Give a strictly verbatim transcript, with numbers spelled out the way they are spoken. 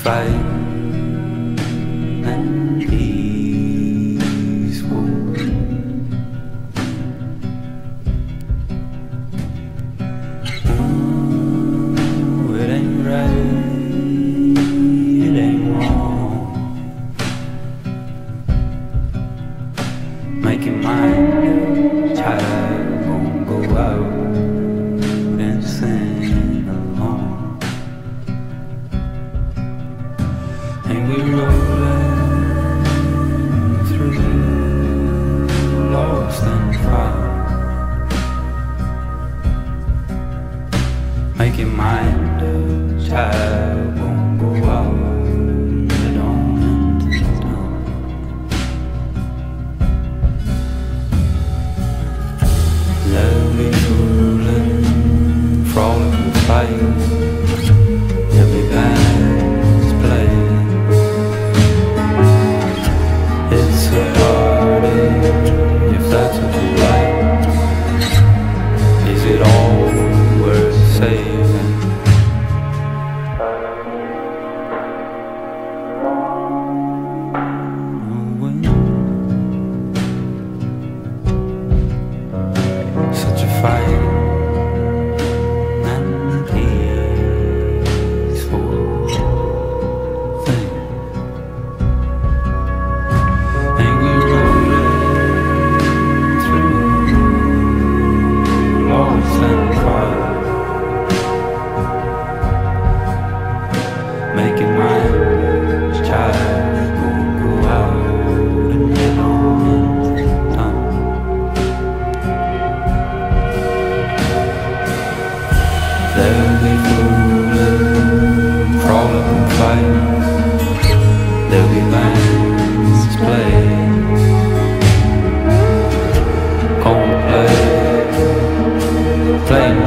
fight and peaceful. Ooh, it ain't right, it ain't wrong. Making mine, child, gon' go out and sing along. And we rolling through, lost and found. Making mind up, child, gon' go out and on into town. Lovely fooling, frolic and fight, every band's playing. It's a party, if that's what you like. Is it all worth saving? Such a fight and peaceful thing. And we rolling through, lost and found. Making my child go out and get on in town. There'll be fooling, frolic and fight. There'll be bands playing. Gonna play, playing